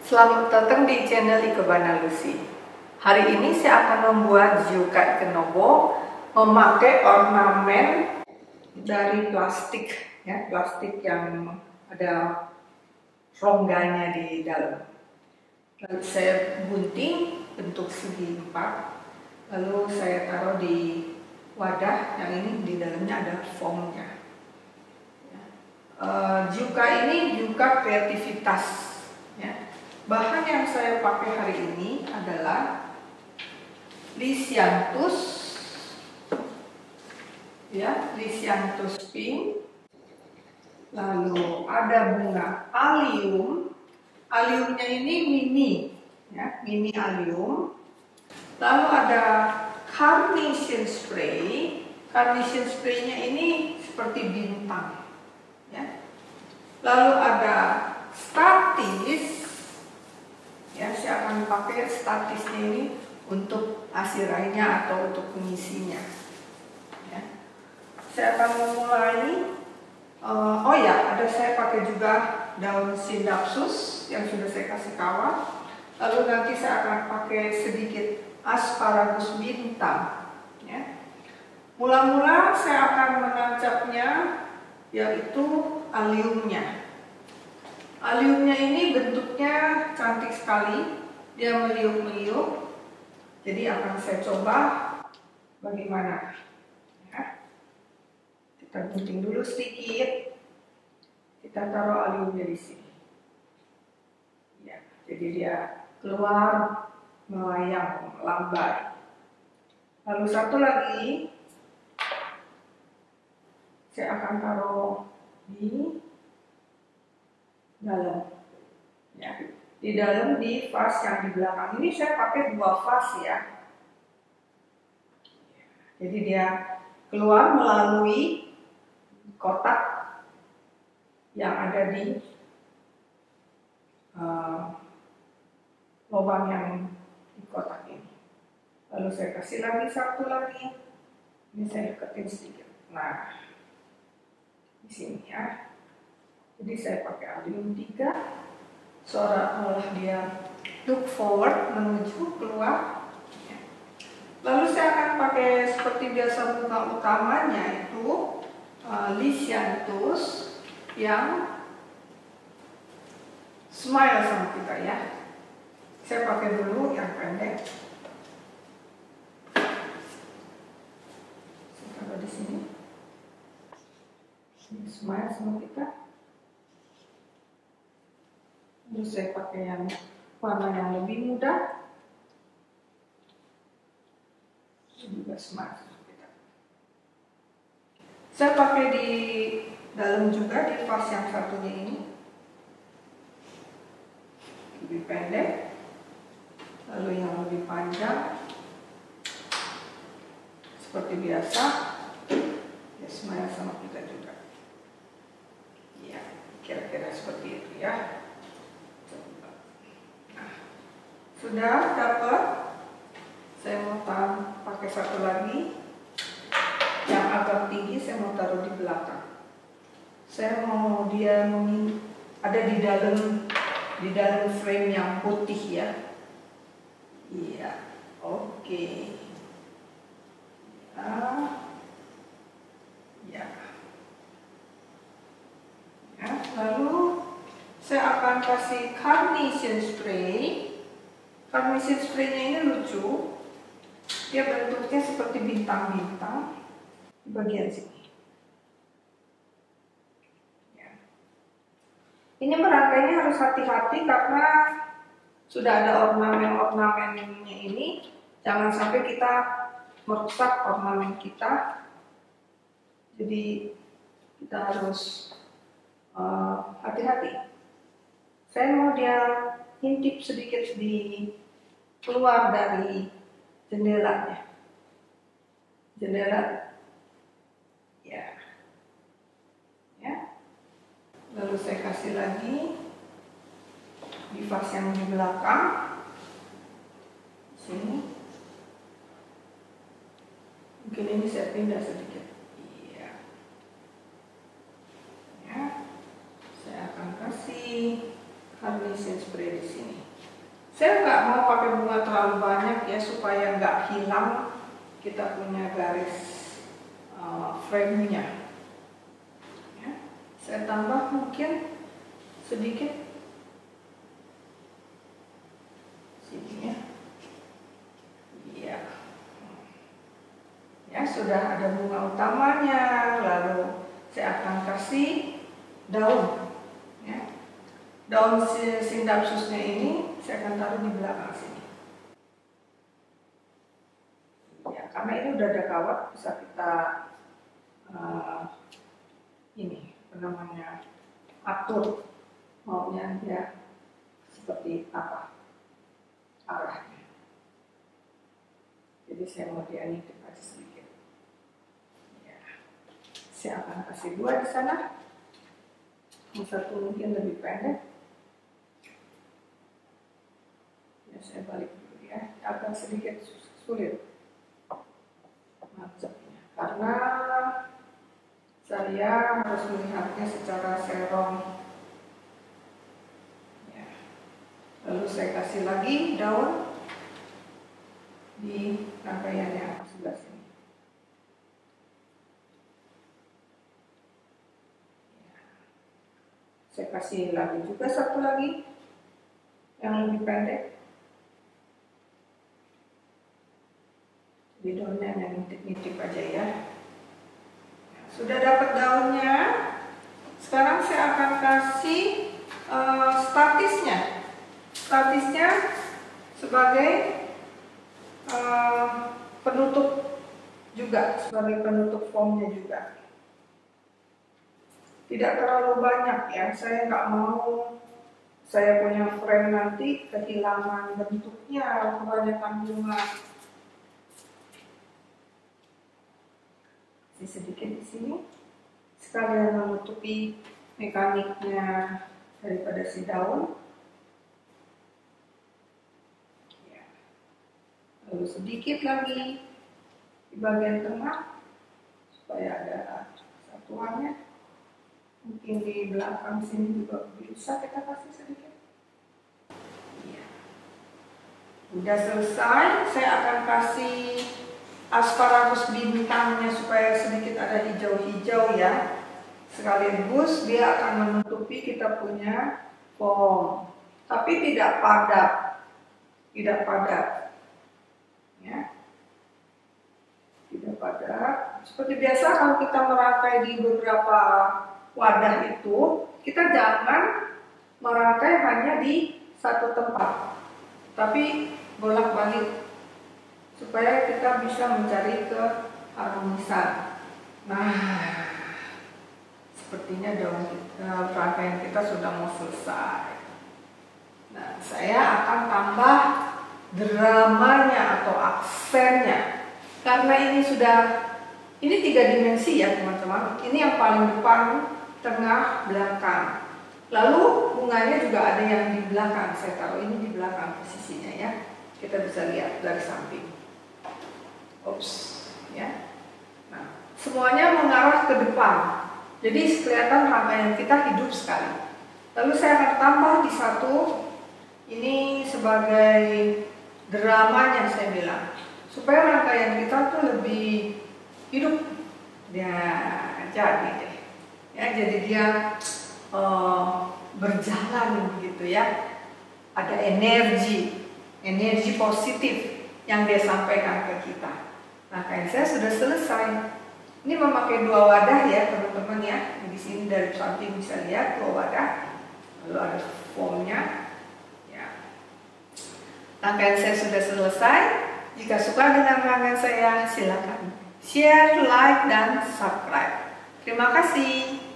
Selamat datang di channel Ikebana Lucy. Hari ini saya akan membuat Juka Ikenobo memakai ornamen dari plastik, ya, plastik yang ada rongganya di dalam. Lalu saya gunting bentuk segi 4, lalu saya taruh di wadah yang ini, di dalamnya ada foamnya. Juka ini juga kreativitas. Ya. Bahan yang saya pakai hari ini adalah Lisianthus, ya, Lisianthus pink. Lalu ada bunga allium. Alliumnya ini mini, ya, mini allium. Lalu ada carnation spray. Carnation spraynya ini seperti bintang, ya. Lalu ada statis. Ya, saya akan pakai statisnya ini untuk asirainya atau untuk pengisinya. Ya. Saya akan memulai. Oh ya, saya pakai juga daun Scindapsus yang sudah saya kasih kawat. Lalu nanti saya akan pakai sedikit asparagus bintang. Ya. Mula-mula saya akan menancapnya, yaitu alliumnya. Alliumnya ini bentuknya cantik sekali, dia meliuk-meliuk. Jadi akan saya coba bagaimana. Ya. Kita gunting dulu sedikit. Kita taruh alliumnya di sini. Ya, jadi dia keluar melayang, melambai. Lalu satu lagi, saya akan taruh di dalam, ya, di dalam, di vas yang di belakang. Ini saya pakai 2 vas, ya. Jadi dia keluar melalui kotak yang ada di lubang yang di kotak ini. Lalu saya kasih lagi satu lagi. Ini saya deketin sedikit. Nah, di sini, ya. Jadi saya pakai allium 3, seolah-olah dia look forward, menuju keluar. Lalu saya akan pakai seperti biasa bunga utamanya itu Lisianthus yang smile sama kita, ya. Saya pakai dulu yang pendek. Saya taruh di sini. Ini smile sama kita. Terus saya pakai yang warna yang lebih muda. Ini juga smart. Saya pakai di dalam juga, di vas yang satunya ini. Lebih pendek. Lalu yang lebih panjang. Seperti biasa. Ya, smile sama kita juga. Ya, kira-kira seperti itu, ya. Sudah dapat. Saya mau pakai satu lagi yang agak tinggi, saya mau taruh di belakang. Saya mau dia ada di dalam frame yang putih, ya. Iya, oke. Ya. Ya, lalu saya akan kasih carnation spray. Carnation spraynya ini lucu. Dia bentuknya seperti bintang-bintang di bagian sini. Ya. Ini merangkainya harus hati-hati karena sudah ada ornamen-ornamennya ini. Jangan sampai kita merusak ornamen kita. Jadi kita harus hati-hati. Saya mau dia intip sedikit di keluar dari jendelanya. Jendela, ya. Ya. Lalu saya kasih lagi di vas yang di belakang. Sini. Mungkin ini saya pindah sedikit. Iya. Ya. Saya akan kasih carnation spray di sini. Saya nggak mau pakai bunga terlalu banyak ya, supaya nggak hilang kita punya garis frame-nya. Ya. Saya tambah mungkin sedikit sini ya. Iya. Ya, sudah ada bunga utamanya, lalu saya akan kasih daun. Ya. Daun Synapsusnya ini saya akan taruh di belakang sini. Ya, karena ini udah ada kawat, bisa kita ini apa namanya, atur maunya ya seperti apa arahnya. Jadi saya mau dianitip aja sedikit. Ya. Saya akan kasih 2 di sana. Yang satu mungkin lebih pendek. Ya, saya balik dulu ya. Agak sedikit sulit macetnya karena saya harus melihatnya secara serong. Ya. Lalu saya kasih lagi daun di rangkaian yang sebelah sini. Ya. Saya kasih lagi juga satu lagi yang lebih pendek. Di daunnya yang nitip-nitip aja ya. Sudah dapat daunnya. Sekarang saya akan kasih statisnya. Statisnya sebagai penutup juga, sebagai penutup formnya juga. Tidak terlalu banyak ya. Saya nggak mau saya punya frame nanti kehilangan bentuknya, kebanyakan bunga. Sedikit di sini sekalian menutupi mekaniknya daripada si daun ya. Lalu sedikit lagi di bagian tengah supaya ada satuannya. Mungkin di belakang sini juga bisa kita kasih sedikit ya. Udah selesai. Saya akan kasih asparagus bintangnya supaya sedikit ada hijau-hijau ya. Sekaligus dia akan menutupi kita punya form, tapi tidak padat, ya, tidak padat. Seperti biasa kalau kita merangkai di beberapa wadah itu, kita jangan merangkai hanya di satu tempat, tapi bolak-balik supaya kita bisa mencari keharmonisan. Nah, sepertinya rangkaian kita sudah mau selesai. Nah, saya akan tambah dramanya atau aksennya. Karena ini 3 dimensi ya teman-teman. Ini yang paling depan, tengah, belakang. Lalu bunganya juga ada yang di belakang. Saya taruh ini di belakang posisinya ya. Kita bisa lihat dari samping. Oops, ya. Nah, semuanya mengarah ke depan. Jadi kelihatan rangkaian kita hidup sekali. Lalu saya akan tambah di satu, ini sebagai dramanya saya bilang, supaya rangkaian kita tuh lebih hidup. Ya, jadi deh. Ya, jadi dia berjalan begitu ya. Ada energi positif yang dia sampaikan ke kita. Rangkaian saya sudah selesai. Ini memakai 2 wadah ya teman-teman ya. Di sini dari samping bisa lihat 2 wadah. Lalu ada formnya. Ya. Rangkaian saya sudah selesai. Jika suka dengan rangkaian saya, silakan share, like, dan subscribe. Terima kasih.